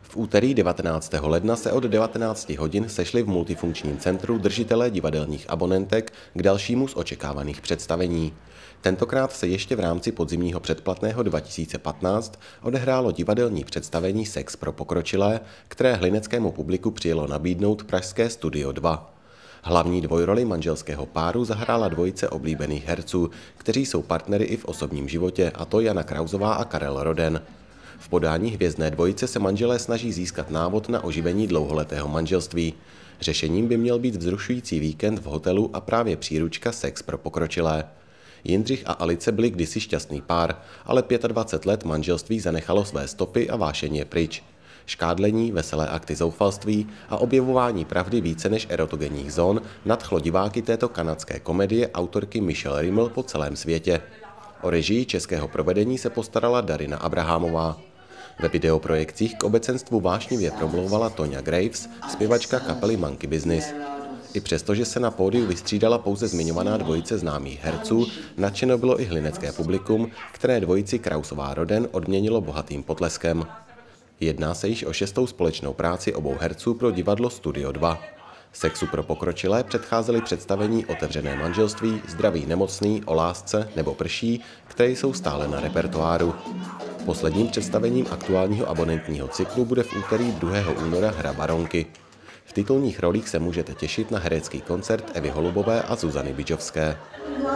V úterý 19. ledna se od 19 hodin sešli v multifunkčním centru držitelé divadelních abonentek k dalšímu z očekávaných představení. Tentokrát se ještě v rámci podzimního předplatného 2015 odehrálo divadelní představení Sex pro pokročilé, které hlineckému publiku přijelo nabídnout pražské Studio 2. Hlavní dvojroli manželského páru zahrála dvojice oblíbených herců, kteří jsou partnery i v osobním životě, a to Jana Krausová a Karel Roden. V podání hvězdné dvojice se manželé snaží získat návod na oživení dlouholetého manželství. Řešením by měl být vzrušující víkend v hotelu a právě příručka Sex pro pokročilé. Jindřich a Alice byli kdysi šťastný pár, ale 25 let manželství zanechalo své stopy a vášeň je pryč. Škádlení, veselé akty zoufalství a objevování pravdy více než erotogenních zón nadchlo diváky této kanadské komedie autorky Michelle Rimmel po celém světě. O režii českého provedení se postarala Darina Abrahamová. Ve videoprojekcích k obecenstvu vášnivě promlouvala Tonya Graves, zpěvačka kapely Monkey Business. I přesto, že se na pódiu vystřídala pouze zmiňovaná dvojice známých herců, nadšeno bylo i hlinecké publikum, které dvojici Krausová Roden odměnilo bohatým potleskem. Jedná se již o 6. společnou práci obou herců pro divadlo Studio 2. Sexu pro pokročilé předcházely představení Otevřené manželství, Zdravý nemocný, O lásce nebo Prší, které jsou stále na repertoáru. Posledním představením aktuálního abonentního cyklu bude v úterý 2. února Hra baronky. V titulních rolích se můžete těšit na herecký koncert Evy Holubové a Zuzany Bidžovské.